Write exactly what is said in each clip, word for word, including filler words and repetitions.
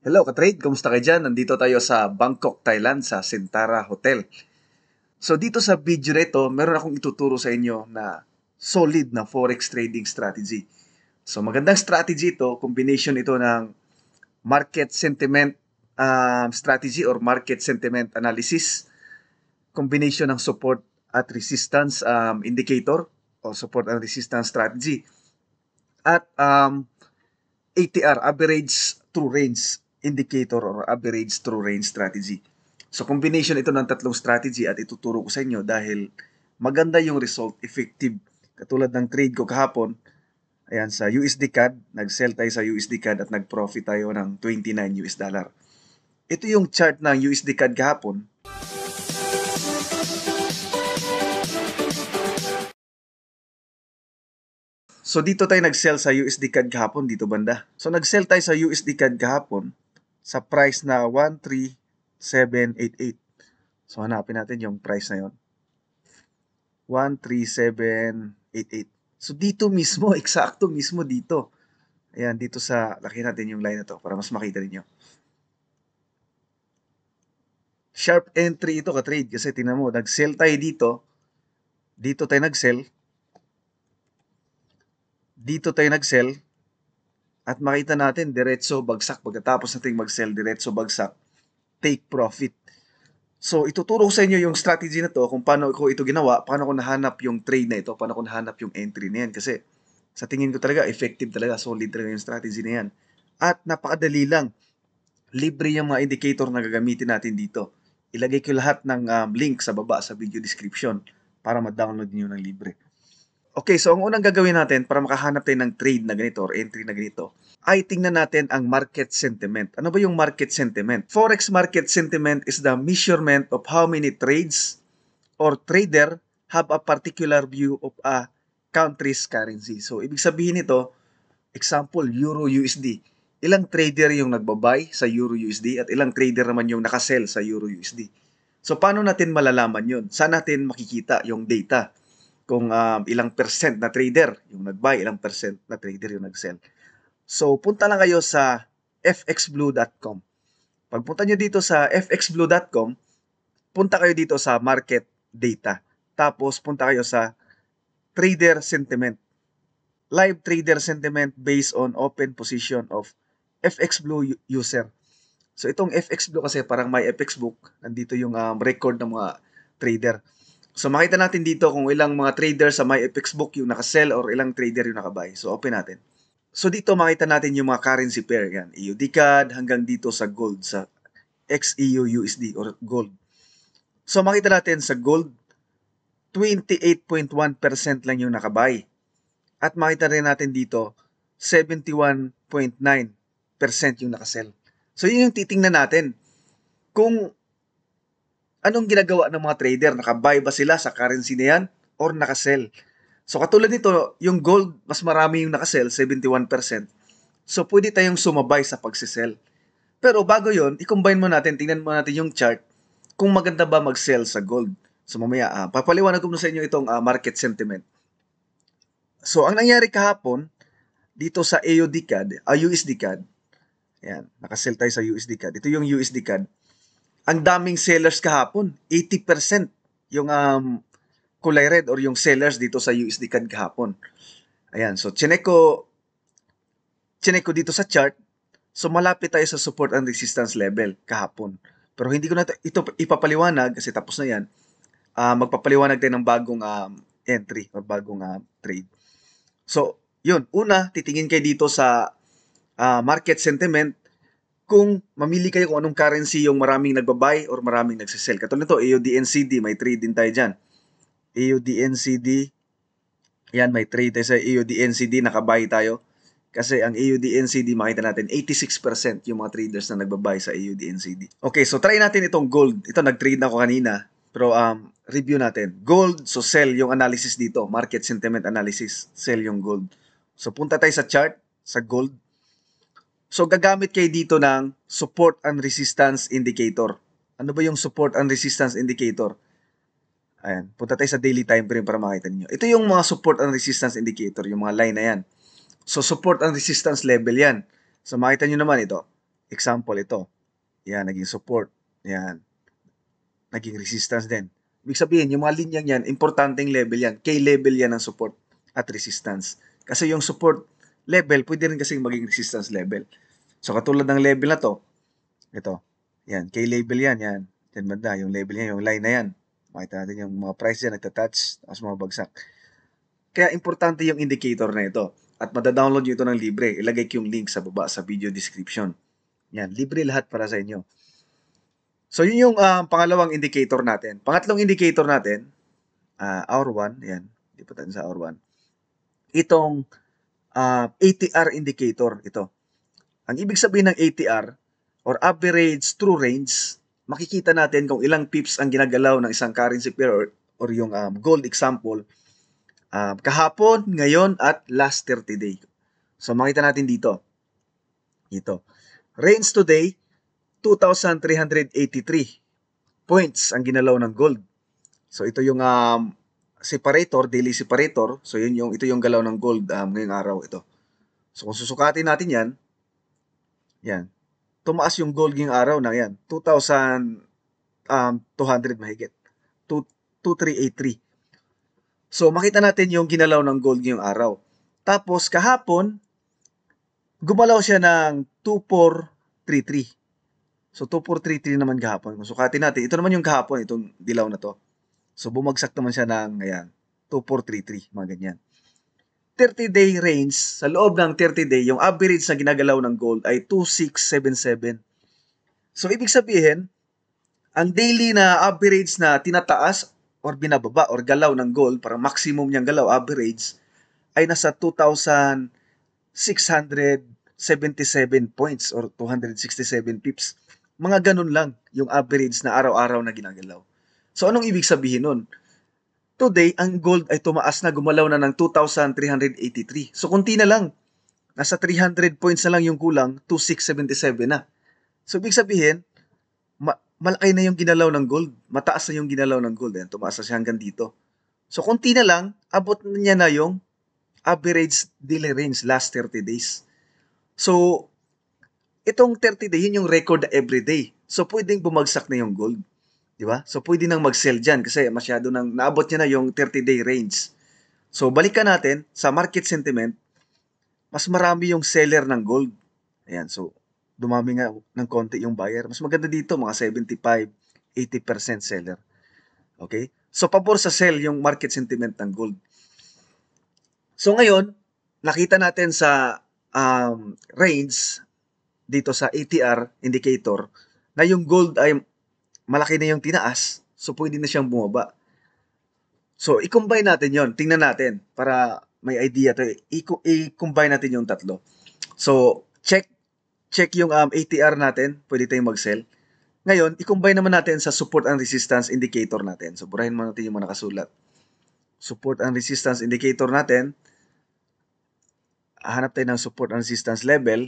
Hello, ka-trade. Kumusta kayo dyan? Nandito tayo sa Bangkok, Thailand, sa Sentara Hotel. So dito sa video na ito, meron akong ituturo sa inyo na solid na forex trading strategy. So magandang strategy ito, combination ito ng market sentiment um, strategy or market sentiment analysis, combination ng support at resistance um, indicator o support and resistance strategy, at um, A T R, average true range indicator or average true range strategy. So combination ito ng tatlong strategy at ituturo ko sa inyo dahil maganda yung result, effective. Katulad ng trade ko kahapon, ayan, sa U S D C A D, nag-sell tayo sa U S D C A D at nag-profit tayo ng twenty-nine U S dollar. Ito yung chart ng U S D C A D kahapon. So dito tayo nag-sell sa U S D C A D kahapon, dito banda. So nag-sell tayo sa U S D C A D kahapon sa price na one three seven eight eight. So hanapin natin yung price na yon. one three seven eight eight. So dito mismo, eksakto mismo dito. Ayan, dito sa, laki natin yung line na to para mas makita niyo. Sharp entry ito ka-trade kasi tingnan mo, nag-sell tayo dito. Dito tayo nag-sell. Dito tayo nag-sell. At makita natin, diretso bagsak. Pagkatapos natin mag-sell, diretso bagsak. Take profit. So, ituturo ko sa inyo yung strategy na to, kung paano ko ito ginawa, paano ko nahanap yung trade na ito, paano ko nahanap yung entry na yan. Kasi, sa tingin ko talaga, effective talaga, solid talaga yung strategy na yan. At napakadali lang. Libre yung mga indicator na gagamitin natin dito. Ilagay ko lahat ng um, link sa baba sa video description para ma-download niyo ng libre. Okay, so ang unang gagawin natin para makahanap tayo ng trade na ganito or entry na ganito, ay tingnan natin ang market sentiment. Ano ba yung market sentiment? Forex market sentiment is the measurement of how many trades or trader have a particular view of a country's currency. So, ibig sabihin nito, example, Euro U S D. Ilang trader yung nagbabuy sa Euro U S D at ilang trader naman yung nakasell sa Euro U S D. So, paano natin malalaman yun? Saan natin makikita yung data? Kung um, ilang percent na trader yung nag-buy, ilang percent na trader yung nag-sell. So, punta lang kayo sa f x blue dot com. Pagpunta nyo dito sa f x blue dot com, punta kayo dito sa market data. Tapos, punta kayo sa trader sentiment. Live trader sentiment based on open position of F X Blue user. So, itong F X Blue kasi parang may F X book. Nandito yung um, record ng mga trader. So, makita natin dito kung ilang mga trader sa my F X book yung nakasell or ilang trader yung nakabuy. So, open natin. So, dito makita natin yung mga currency pair. Yan, E U D C A D hanggang dito sa gold, sa X E U U S D or gold. So, makita natin sa gold, twenty-eight point one percent lang yung nakabuy. At makita rin natin dito, seventy-one point nine percent yung nakasell. So, yun yung titingnan natin. Kung anong ginagawa ng mga trader? Nakabuy ba sila sa currency na yan or nakasell? So katulad nito, yung gold, mas marami yung nakasell, seventy-one percent. So pwede tayong sumabay sa pagsisell. Pero bago yon, i-combine mo natin, tingnan mo natin yung chart kung maganda ba mag-sell sa gold. So mamaya, uh, papaliwanag ko sa inyo itong uh, market sentiment. So ang nangyari kahapon, dito sa A U D C A D, uh, U S D C A D, ayan, nakasell tayo sa U S D C A D. Ito yung U S D C A D. Ang daming sellers kahapon, eighty percent yung um, kulay red or yung sellers dito sa U S D C A D kahapon. Ayan, so chinek ko, chinek ko dito sa chart, so malapit tayo sa support and resistance level kahapon. Pero hindi ko na ito ipapaliwanag kasi tapos na yan. Uh, magpapaliwanag tayo ng bagong um, entry or bagong uh, trade. So, yun. Una, titingin kayo dito sa uh, market sentiment kung mamili kayo kung anong currency yung maraming nagbabuy or maraming nagsisell. Katulad nito, A U D N C D, may trade din tayo dyan. A U D N C D, yan, may trade tayo sa A U D N C D, nakabuy tayo. Kasi ang A U D N C D, makita natin, eighty-six percent yung mga traders na nagbabuy sa A U D N C D. Okay, so try natin itong gold. Ito, nag-trade na ako kanina. Pero um, review natin. Gold, so sell yung analysis dito. Market sentiment analysis, sell yung gold. So punta tayo sa chart, sa gold. So, gagamit kayo dito ng support and resistance indicator. Ano ba yung support and resistance indicator? Ayan, punta tayo sa daily time frame para makita niyo. Ito yung mga support and resistance indicator, yung mga line na yan. So, support and resistance level yan. So, makita niyo naman ito. Example, ito. Yan, naging support. Yan, naging resistance din. Ibig sabihin, yung mga linyang yan, importanteng level yan. K-level yan ng support at resistance. Kasi yung support level, pwede rin kasing maging resistance level. So, katulad ng level na to, ito. Yan, K-level yan. Yan, yan banda. Yung level yan, yung line na yan. Makita natin yung mga price yan, nagtatouch, tapos mga bagsak. Kaya importante yung indicator na ito. At madadownload nyo ito ng libre. Ilagay ko yung link sa baba sa video description. Yan, libre lahat para sa inyo. So, yun yung uh, pangalawang indicator natin. Pangatlong indicator natin, uh, hour one, yan, hindi pa tayo sa hour one. Itong uh, A T R indicator, ito. Ang ibig sabihin ng A T R, or average true range, makikita natin kung ilang pips ang ginagalaw ng isang currency pair or, or yung um, gold example, uh, kahapon, ngayon, at last thirty day. So, makita natin dito. Ito. Range today, two thousand three hundred eighty-three points ang ginalaw ng gold. So ito yung um, separator, daily separator. So yun yung ito yung galaw ng gold um, ngayong araw ito. So kung susukatin natin yan, yan. Tumaas yung gold ngayong araw na yan, two thousand two hundred mahigit. two thousand three hundred eighty-three. So makita natin yung ginalaw ng gold ngayong araw. Tapos kahapon, gumalaw siya ng two thousand four hundred thirty-three. So, two thousand four hundred thirty-three naman kahapon. Kung sukatin natin, ito naman yung kahapon, itong dilaw na to. So, bumagsak naman siya ng, ayan, two thousand four hundred thirty-three, mga ganyan. thirty day range, sa loob ng thirty day, yung average na ginagalaw ng gold ay two thousand six hundred seventy-seven. So, ibig sabihin, ang daily na average na tinataas or binababa or galaw ng gold, para maximum niyang galaw, average, ay nasa two thousand six hundred seventy-seven points or two hundred sixty-seven pips. Mga ganun lang yung average na araw-araw na ginagalaw. So, anong ibig sabihin nun? Today, ang gold ay tumaas na, gumalaw na ng two thousand three hundred eighty-three. So, kunti na lang. Nasa three hundred points na lang yung kulang, two thousand six hundred seventy-seven na. So, ibig sabihin, ma- malaki na yung ginalaw ng gold. Mataas na yung ginalaw ng gold. Ayan, tumaas na siya hanggang dito. So, kunti na lang, abot na niya na yung average daily range last thirty days. So, itong thirty day, yun yung record everyday. So, pwedeng bumagsak na yung gold. Di ba? So, pwede nang mag-sell dyan kasi masyado nang naabot niya na yung thirty day range. So, balikan natin sa market sentiment, mas marami yung seller ng gold. Ayan, so, dumami nga ng konti yung buyer. Mas maganda dito, mga seventy-five, eighty percent seller. Okay? So, pabor sa sell yung market sentiment ng gold. So, ngayon, nakita natin sa um, range, dito sa A T R indicator, na yung gold ay malaki na yung tinaas, so pwede na siyang bumaba. So, i-combine natin yon, tingnan natin, para may idea to. I-combine natin yung tatlo. So, check, check yung um, A T R natin, pwede tayong mag-sell. Ngayon, i-combine naman natin sa support and resistance indicator natin. So, burahin mo natin yung mga nakasulat. Support and resistance indicator natin, hanap tayo ng support and resistance level.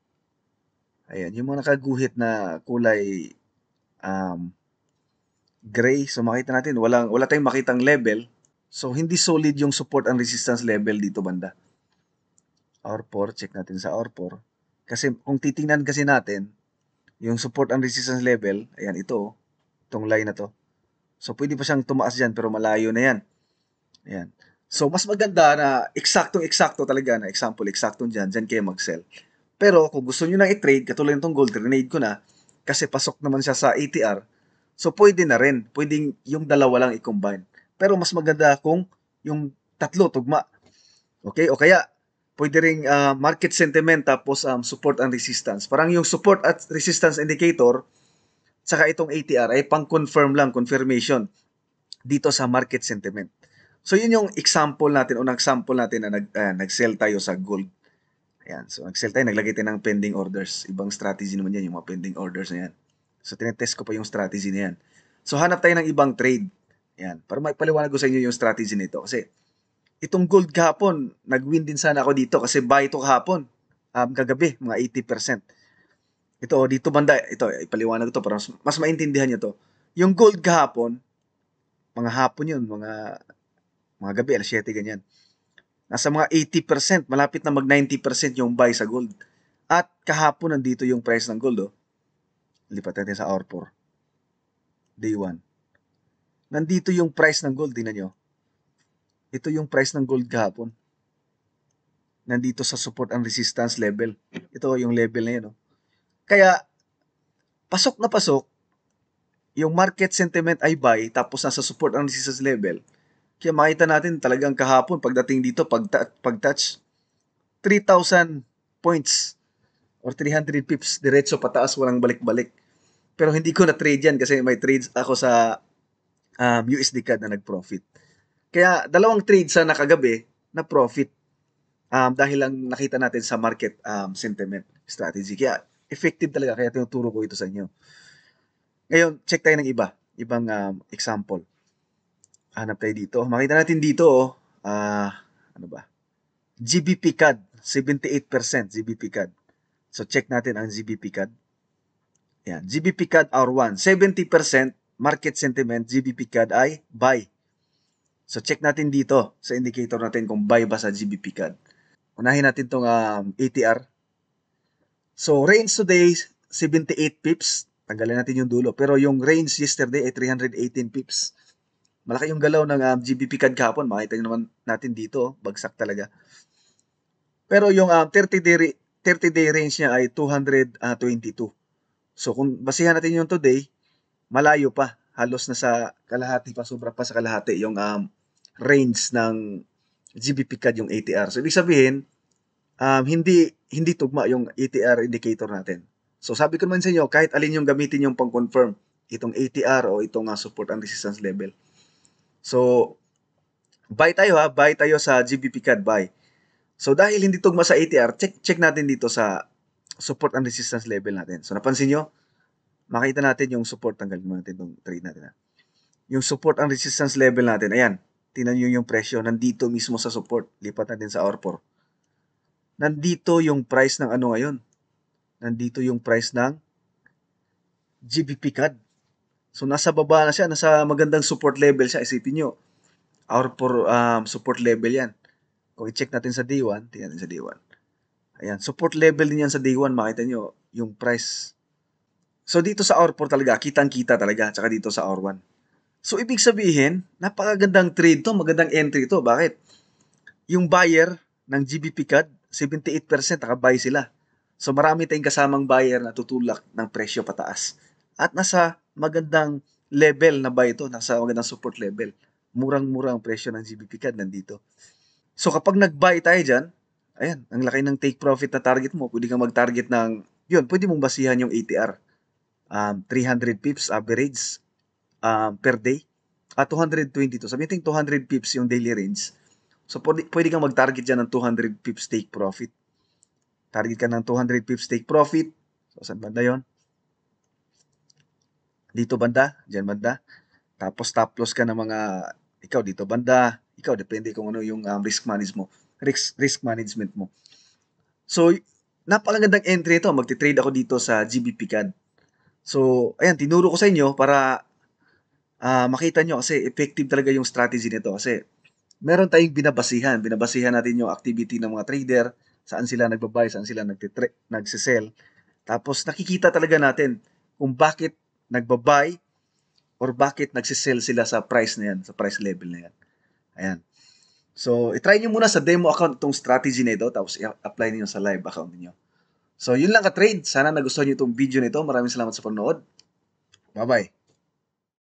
Ayan, yung mga nakaguhit na kulay um, gray. So, makita natin, walang, wala tayong makitang level. So, hindi solid yung support and resistance level dito banda. hour four, check natin sa hour four. Kasi kung titingnan kasi natin, yung support and resistance level, ayan, ito, itong line na to. So, pwede pa siyang tumaas dyan, pero malayo na yan. Ayan. So, mas maganda na eksaktong-eksakto talaga na example, eksaktong dyan, dyan kayo mag-sell. Pero kung gusto nyo nang i-trade, katulad nitong gold, grenade ko na, kasi pasok naman siya sa A T R, so pwede na rin. Pwedeng yung dalawa lang i-combine. Pero mas maganda kung yung tatlo tugma. Okay? O kaya, pwede ring uh, market sentiment tapos um, support and resistance. Parang yung support at resistance indicator, saka itong A T R ay pang-confirm lang, confirmation dito sa market sentiment. So yun yung example natin, unang example natin na nag, uh, nag-sell tayo sa gold. Ayan. So, nag-sell tayo, naglagay tayo ng pending orders. Ibang strategy naman yan, yung mga pending orders na yan. So, tinetest ko pa yung strategy na yan. So, hanap tayo ng ibang trade. Ayan. Para maipaliwanag ko sa inyo yung strategy nito. Kasi, itong gold kahapon, nag-win din sana ako dito kasi buy ito kahapon. Um, kagabi, mga eighty percent. Ito, dito banda, ito, ipaliwanag ito para mas, mas maintindihan nyo to. Yung gold kahapon, mga hapon yun, mga, mga gabi, alas siyete, ganyan. Nasa mga eighty percent, malapit na mag ninety percent yung buy sa gold. At kahapon nandito yung price ng gold, oh. Lipat natin sa hour four. Day one. Nandito yung price ng gold, tingnan nyo. Ito yung price ng gold kahapon. Nandito sa support and resistance level. Ito yung level na yun, oh. Kaya, pasok na pasok, yung market sentiment ay buy, tapos nasa support and resistance level. Kaya makita natin talagang kahapon, pagdating dito, pag, pag touch, three thousand points or three hundred pips, diretso pataas, walang balik-balik. Pero hindi ko na-trade yan kasi may trades ako sa um, U S D C A D na nag-profit. Kaya dalawang trades sa nakagabi na profit um, dahil lang nakita natin sa market um, sentiment strategy. Kaya effective talaga, kaya tinuturo ko ito sa inyo. Ngayon, check tayo ng iba, ibang um, example. Hanap tayo dito. Makita natin dito, oh, uh, ano ba? G B P C A D, seventy-eight percent G B P C A D. So, check natin ang G B P C A D. Yan, G B P C A D hour one, seventy percent market sentiment, G B P C A D ay buy. So, check natin dito sa indicator natin kung buy ba sa G B P C A D. Unahin natin itong um, A T R. So, range today, seventy-eight pips. Tanggalin natin yung dulo. Pero yung range yesterday ay three hundred eighteen pips. Malaki yung galaw ng um, G B P C A D kahapon. Makita nyo naman natin dito. Bagsak talaga. Pero yung um, thirty-day thirty-day range niya ay two hundred twenty-two. So, kung basihan natin yung today, malayo pa. Halos na sa kalahati pa. Sobra pa sa kalahati yung um, range ng G B P C A D yung A T R. So, ibig sabihin, um, hindi hindi tugma yung A T R indicator natin. So, sabi ko naman sa inyo, kahit alin yung gamitin yung pang-confirm, itong A T R o itong uh, support and resistance level. So, buy tayo ha, buy tayo sa G B P C A D, buy. So, dahil hindi tugma sa A T R, check, check natin dito sa support and resistance level natin. So, napansin nyo, makita natin yung support, tanggalin mo natin itong trade natin ha. Yung support and resistance level natin, ayan, tingnan nyo yung presyo, nandito mismo sa support, lipat natin sa hour four. Nandito yung price ng ano ngayon, nandito yung price ng G B P C A D. So, nasa baba na siya, nasa magandang support level siya. Isipin nyo, hour four um, support level yan. Kung i-check natin sa day one, tingnan natin sa day one. Ayan, support level din yan sa day one, makita nyo yung price. So, dito sa hour four talaga, kitang-kita talaga, tsaka dito sa hour one. So, ibig sabihin, napakagandang trade to, magandang entry to. Bakit? Yung buyer ng G B P C A D, seventy-eight percent nakabuy sila. So, marami tayong kasamang buyer na tutulak ng presyo pataas. At nasa magandang level na buy ito, nasa magandang support level. Murang-murang ang presyo ng G B P C A D nandito. So, kapag nag-buy tayo dyan, ayan, ang laki ng take profit na target mo. Pwede kang mag-target ng, yun, pwede mong basihan yung A T R. Um, three hundred pips average um, per day. At two hundred twenty-two. Sabihin natin two hundred pips yung daily range. So, pwede, pwede kang mag-target dyan ng two hundred pips take profit. Target ka ng two hundred pips take profit. So, saan banda yun? Dito banda, dyan banda. Tapos stop loss ka ng mga, ikaw dito banda, ikaw depende kung ano yung um, risk management mo, risk, risk management mo. So, napakagandang entry ito. Magti-trade ako dito sa G B P C A D. So, ayan, tinuro ko sa inyo para uh, makita nyo kasi effective talaga yung strategy nito kasi meron tayong binabasihan. Binabasihan natin yung activity ng mga trader, saan sila nagbabuy, saan sila nagsisell. Tapos nakikita talaga natin kung bakit nagbabuy or bakit nagsisell sila sa price na yan, sa price level na yan. Ayan. So, itry nyo muna sa demo account itong strategy na ito, tapos i-apply niyo sa live account niyo. So, yun lang ka-trade. Sana nagustuhan nyo itong video nito. Maraming salamat sa panonood. Bye-bye.